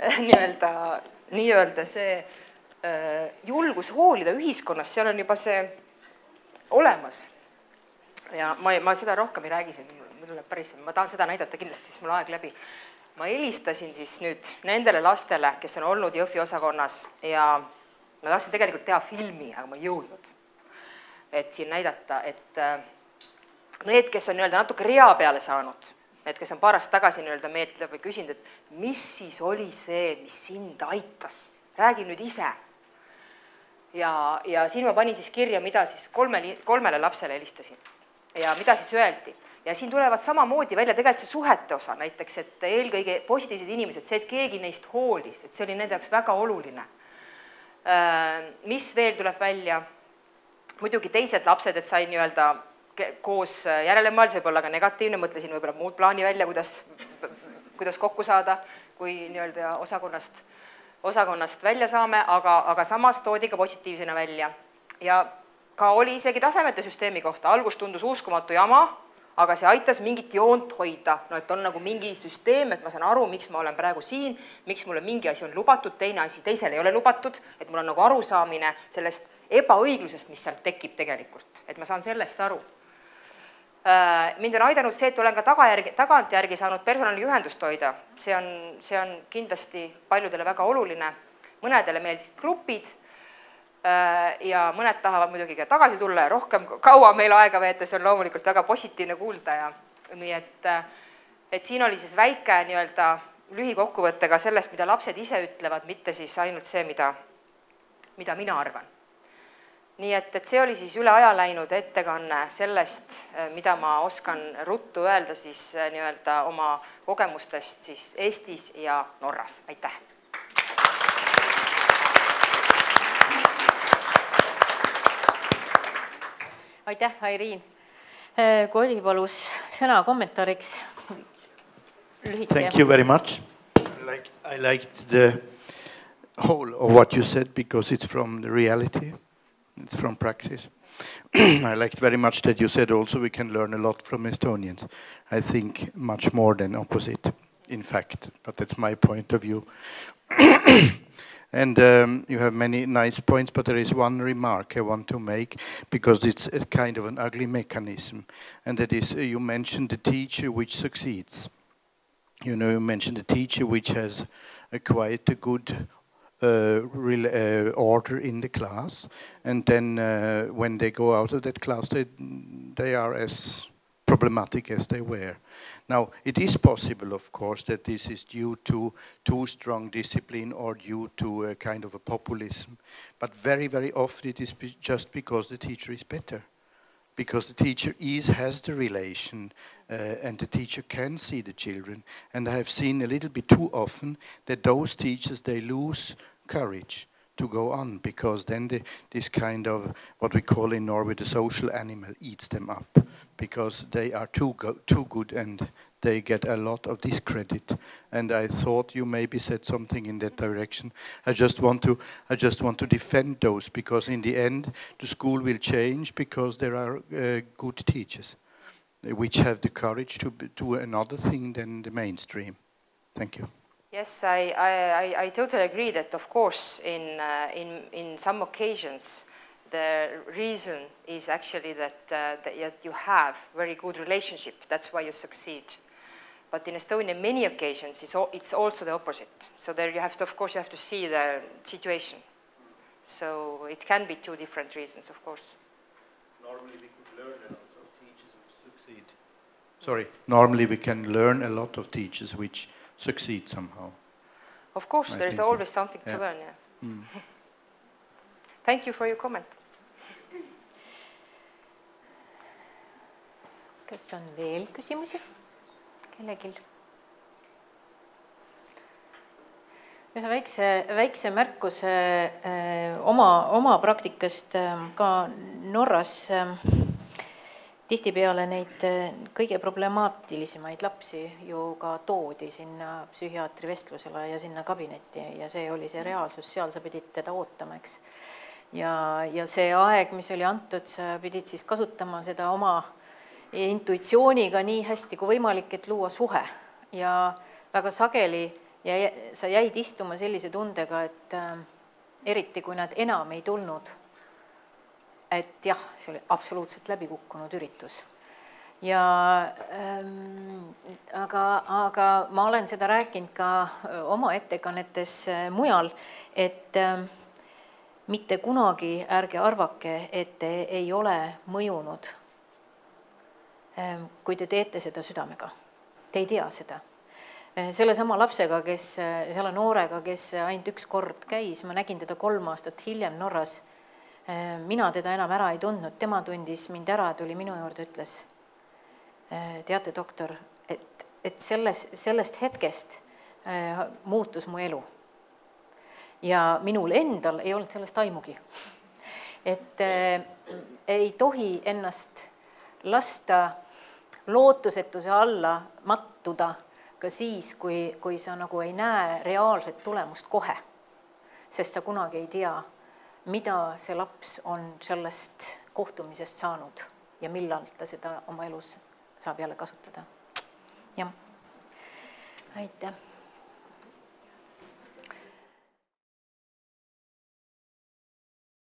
nii-öelda see julgus hoolida ühiskonnas, seal on juba see olemas. Ja ma seda rohkem ei räägi, ma tahan seda näidata kindlasti, siis mul aeg läbi. Ma helistasin siis nüüd nendele lastele, kes on olnud Jõhvi osakonnas ja ma tahtsin tegelikult teha filmi, aga ma ei jõudnud. Et siin näidata, et need, kes on natuke rea peale saanud, need, kes on paar aastat tagasi meelt või küsinud, et mis siis oli see, mis sind aitas, räägi nüüd ise. Ja siin ma panin siis kirja, mida siis kolmele lapsele helistasin ja mida siis öeldi. Ja siin tulevad samamoodi välja tegelikult see suhete osa näiteks, et eelkõige positiivsed inimesed, see, et keegi neist hoolis, et see oli nende jaoks väga oluline. Mis veel tuleb välja? Muidugi teised lapsed, et sain koos järelemaalis võib-olla ka negatiivne, mõtlesin võib-olla muud plaani välja, kuidas kokku saada, kui osakonnast välja saame, aga samas toodi ka positiivsena välja. Ja ka oli isegi tasemete süsteemi kohta, algus tundus uskumatu jama, aga see aitas mingit joont hoida, et on nagu mingi süsteem, et ma saan aru, miks ma olen praegu siin, miks mulle mingi asi on lubatud, teine asi teisel ei ole lubatud, et mul on nagu arusaamine sellest ebaõiglusest, mis sealt tekib tegelikult, et ma saan sellest aru. Mind on aidanud see, et olen ka tagantjärgi saanud personaliühendust hoida. See on kindlasti paljudele väga oluline. Mõnedele meeldisid grupid ja mõned tahavad muidugi ka tagasi tulla ja rohkem kaua meil aega veeta, see on loomulikult väga positiivne kuulda. Nii et siin oli siis väike lühikokkuvõttega sellest, mida lapsed ise ütlevad, mitte siis ainult see, mida mina arvan. Nii et see oli siis üle aja läinud ettekanne sellest, mida ma oskan ruttu öelda siis oma kogemustest siis Eestis ja Norras. Aitäh! Aitäh, Airiin! Kui oli palus sõna kommentaariks? Thank you very much. I liked the whole of what you said because it's from the reality. It's from praxis. I liked very much that you said also we can learn a lot from Estonians. I think much more than opposite, in fact, but that's my point of view. And you have many nice points, but there is one remark I want to make, because it's a kind of an ugly mechanism, and that is, you mentioned the teacher which succeeds. You mentioned the teacher which has quite a good order in the class, and then when they go out of that class, they are as problematic as they were. Now, it is possible, of course, that this is due to too strong discipline or due to a kind of a populism, but very, very often it is just because the teacher is better. Because the teacher has the relation and the teacher can see the children. And I have seen a little bit too often that those teachers, they lose courage to go on, because then this kind of what we call in Norway the social animal eats them up, because they are too good and they get a lot of discredit. And I thought you maybe said something in that direction. I just want to defend those, because in the end the school will change because there are good teachers which have the courage to do another thing than the mainstream. Thank you. Yes, I totally agree that, of course, in some occasions, the reason is actually that you have very good relationship. That's why you succeed. But in Estonia, many occasions, it's also the opposite. So there you have to, of course, you have to see the situation. So it can be two different reasons, of course. Normally we could learn a lot of teachers which succeed. Sorry. Normally we can learn a lot of teachers which succeed somehow. Of course, there is always something to learn. Yeah. Mm. Thank you for your comment. Kas on veel küsimusi kellegil? Ühe väikse märkuse oma praktikast ka Norras tihtipeale neid kõige problemaatilisemaid lapsi ju ka toodi sinna psühhiaatri vestlusele ja sinna kabinetti, ja see oli see reaalsus, seal sa pidid teda ootama, eks. Ja see aeg, mis oli antud, sa pidid siis kasutama seda oma intuitsiooniga nii hästi kui võimalik, et luua suhe. Ja väga sageli sa jäid istuma sellise tundega, et eriti kui nad enam ei tulnud, et jah, see oli absoluutselt läbikukkunud üritus. Aga ma olen seda rääkinud ka oma ettekannetes mujal, et mitte kunagi ärge arvake, et ei ole mõjunud kui te teete seda südamega. Te ei tea seda. Selle sama lapsega, selle noorega, kes ainult üks kord käis, ma nägin teda 3 aastat hiljem Norras. Mina teda enam ära ei tundnud, tema tundis mind ära, tuli minu juurde, ütles, teate, doktor, et sellest hetkest muutus mu elu. Ja minul endal ei olnud sellest aimugi. Et ei tohi ennast lasta lootusetuse alla mattuda ka siis, kui sa nagu ei näe reaalset tulemust kohe. Sest sa kunagi ei tea, mida see laps on sellest kohtumisest saanud ja millal ta seda oma elus saab jälle kasutada. Jah. Aitäh.